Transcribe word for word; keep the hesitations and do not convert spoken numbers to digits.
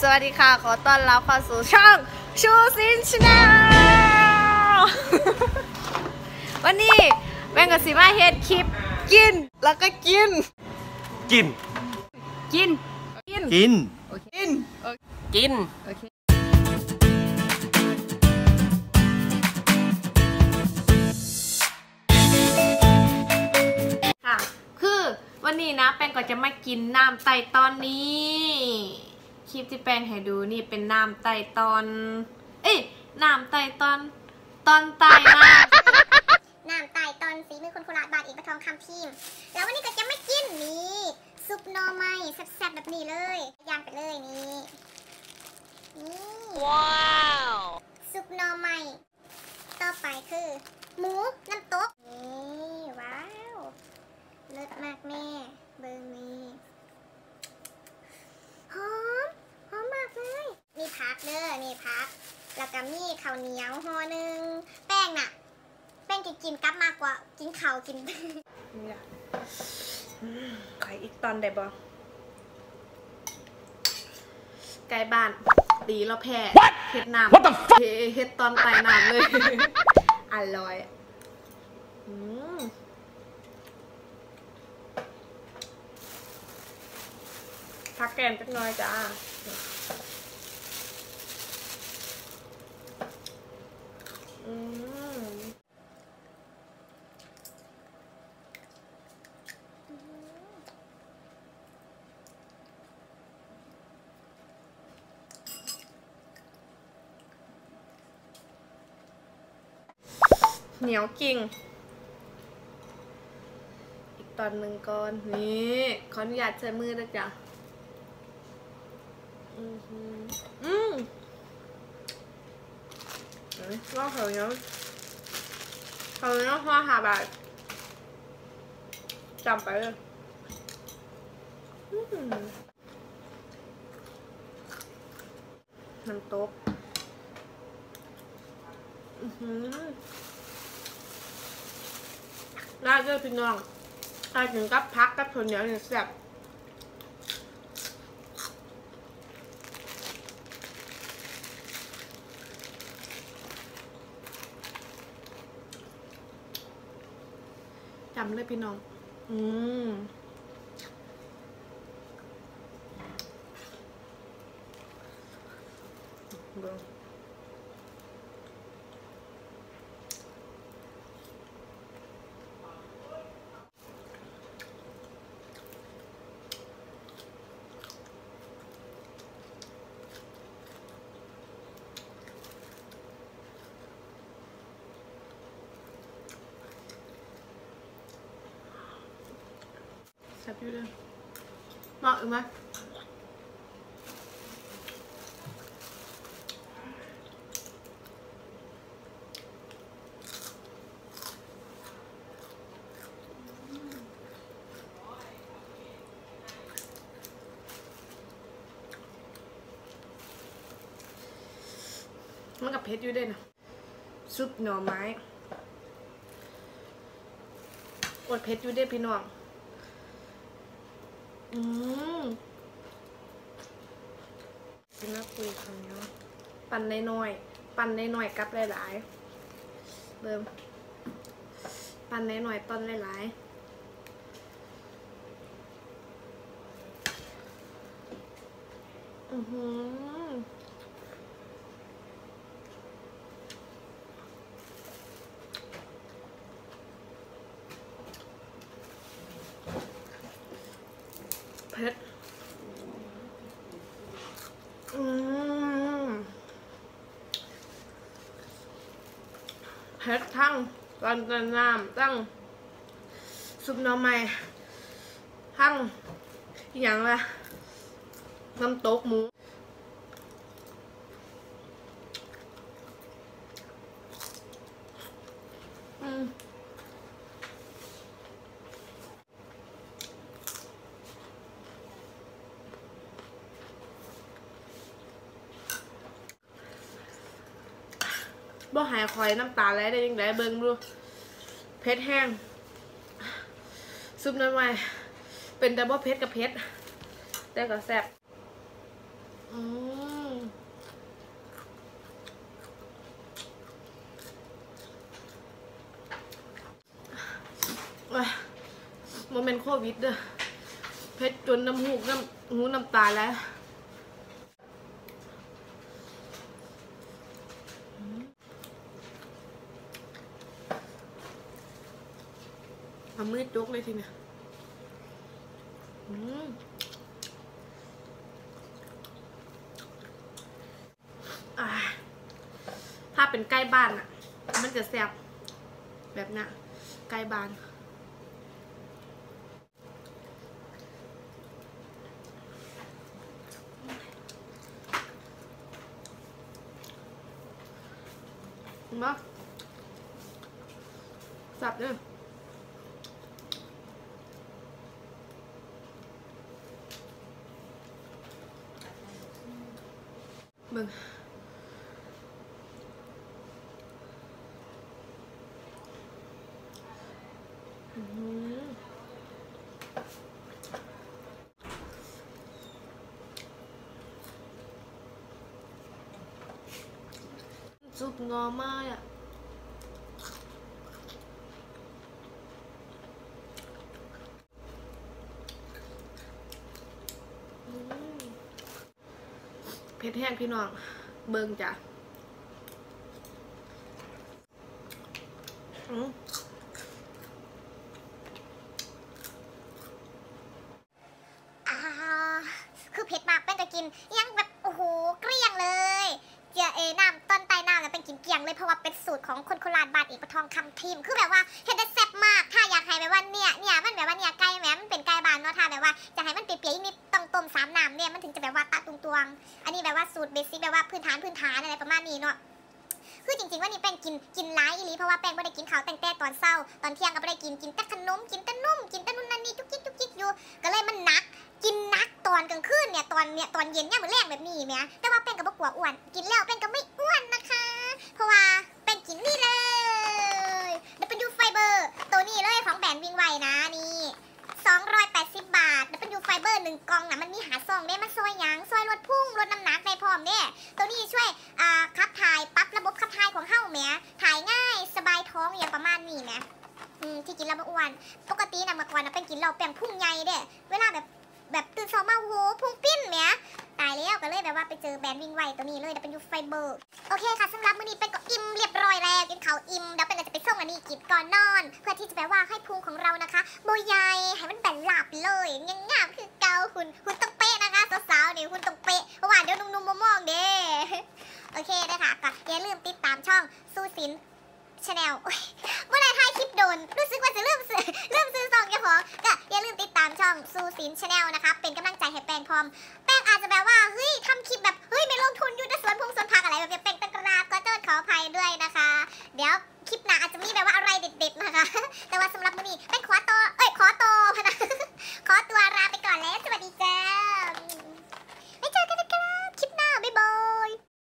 วัสดีค่ะขอต้อนรับเข้าสู่ช่องชูซินชาแนลวันนี้แม่งกับสิมาเฮ็ดคลิปกินแล้วก็กินกินกินกินกินกินกินโอเคค่ะคือวันนี้นะแป้งก็จะมากินน้ำไต่ตอนนี้คลิปที่แป้งให้ดูนี่เป็นน้ำไต่ตอนเอ้ยน้ำไต่ตอนตอนไต่มากน้ำไต่ตอนสีมือคนโคราชบาทเอกประทองคำพิมพ์แล้ววันนี้ก็จะไม่กินนี่ซุปหน่อไม้แซ่บๆแบบนี้เลยย่างไปเลยนี่นี่ว้าวซุปหน่อไม้ต่อไปคือหมูน้ำตกนี่ว้าวเลิศมากแม่เบอร์นี้หอมหอมมากเลยมีผักเด้อนี่ผักแล้วก็มีข้าวเหนียวห่อหนึ่งแป้งน่ะแป้งกินกินกับมากกว่ากินข้าวกินเนี่ยไข่อีกตอนได้บ่ไก่บ้านตีเราแพ้เฮ็ดน้ำเฮ็ดตอนไต่น้ำเลยอร่อยอืมพักแกนจักหน่อยจ้าอืมเหนียวกิ่งอีกตอนหนึ่งก่อนนี่ขออนุญาตใช้มือนะจ๊ะอืมอืมว่าเขาเนาะเขาเนาะว่าหาบาทจำไปเลยน้ำตกอือหือน่าเจอพี่น้องถ้าถึงกับพักกับคนเหนียวเนี่ยแซ่บจำเลยพี่น้องอืมดูแซ่บอยู่เลยเหมาะไหมมันกับเพชรอยู่ด้วยนะซุปหน่อไม้อดเพชรอยู่ด้วยพี่น้องอืมกินแล้วคุยคำนี้ปั่นน้อยๆปั่นน้อยๆกับหลายๆเบิ่มปั่นน้อยๆต้นหลายๆอือหือเผ็ดอืมเผ็ดทั้งตอนต้นน้ำตั้งซุปหน่อไม้ทั้งอย่างละน้ำตกหมูอืมบ่หายคอยน้ำตาไหลได้ยังไงเบิ่งดูเพชรแห้งซุปน้ำไม้เป็นแต่บ่เพชรกับเพชรแต่ก็แซ่บอืมโควิดเด้อเผ็ดจนน้ำหูน้ำหูน้ำตาแล้วเอามือจกเลยทีเนี่ยถ้าเป็นใกล้บ้านอ่ะมันจะแซ่บแบบน่ะใกล้บ้านมาสับเด้อมึงซุปงอมากอ่ะเผ็ดแห้งพี่น้องเบิ่งจ้ะอืมอ่าคือเผ็ดมากแป้งก็กินยังแบบโอ้โหเกลี้ยงเลยเจียเอน้ำต้นไตน้ำแล้วเป็นกินเกลี้ยงเลยเพราะว่าเป็นสูตรของคนโคราชบ้านเอกปทองคำทีมคือแบบว่าเห็นได้แซ่บมากถ้าอยากให้แบบว่าเนี่ยเนี่ยมันแบบว่าเนี่ยไก่แหมมันเป็นไก่บ้านเนาะถ้าแบบว่าจะให้มันเปรี้ยวๆนิดต้องต้มสามน้ำเนี่ยมันถึงจะแบบว่าตะตุงตวงอันนี้แบบว่าสูตรเบสิกแบบว่าพื้นฐานพื้นฐานอะไรประมาณนี้เนาะคือจริงๆว่านี่แป้งกินกินร้ายอีหลีเพราะว่าแป้งไม่ได้กินข้าวแต่งแต่ตอนเช้าตอนเที่ยงก็ไม่ได้กินกินแต่ขนมกินแต่นุ่มกินแต่นู่นนั่นนี่จุกจิกจุกจิกอยู่ก็เลยมันหนักกินนักตอนกลางคืนเนี่ยตอนเนี่ยตอนเย็นเนี่ยเหมือนแรงแบบนี้แม่แต่ว่าแป้งก็บ่กลัวอ้วนกินแล้วแป้งก็ไม่อ้วนนะคะเพราะว่าแป้งกินนี่เลยเดี๋ยวไปดูไฟเบอร์ตัวนี้เลยของแบรนด์วิ่งไวนะนี่สองร้อยแปดสิบบาทแล้วเป็นยูไฟเบอร์หนึ่งกล่องนะมันมีหาซองได้มันซอยหยังซอยลดพุ่งลดน้ำหนักในพร้อมเนี่ยตัวนี้ช่วยอ่าขับถ่ายปรับระบบขับถ่ายของเฮ้าแม่ถ่ายง่ายสบายท้องอย่างประมาณนี้แม่อืมที่กินแล้วไม่อ้วนปกตินะเมื่อก่อนนะเป็นกินเราแป้งพุ่งใหญ่เด้เวลาแบบแบบตื่นเช้ามาโอ้โหพุ่งปิ้นแม่ตายแล้วก็เลยแบบว่าไปเจอแบรนด์วิ่งไวตัวนี้เลยเป็นยูไฟเบอร์โอเคค่ะสำหรับมื้อนี้เป็นก็อิ่มเรียบร้อยแล้วกินข้าวอิ่มเดี๋ยวเป็นก็จะไปส่งอันนี้กินก่อนนอนเพื่อที่จะแบบว่าให้พุงของเรานะคะโบใหญ่ให้มันแบนหลับเลยยังงามคือเกาคุณคุณต้องเป๊ะนะคะสาวๆนี่คุณต้องเป๊ะเพราะว่าเดี๋ยวนุ่มๆมองๆเด้โอเคได้ค่ะก็อย่าลืมติดตามช่องสู้สินชาแนลเมื่อไรถ่ายคลิปโดนรู้สึกว่าจะเริ่มซื้อเริ่มซื้อซองเจ้าของก็อย่าลืมติดตามช่องซูซินชาแนลนะคะเป็นกำลังใจให้แป้งพร้อมแป้งอาจจะแบบว่าเฮ้ยทำคลิปแบบเฮ้ยไม่ลงทุนอยู่ในสวนพงสวนผักอะไรแบบนี้แป้งตะกราบก็เจอขออภัยด้วยนะคะเดี๋ยวคลิปหน้าอาจจะมีแบบว่าอะไรเด็ดๆนะคะแต่ว่าสำหรับมื้อนี้แป้งขอตัว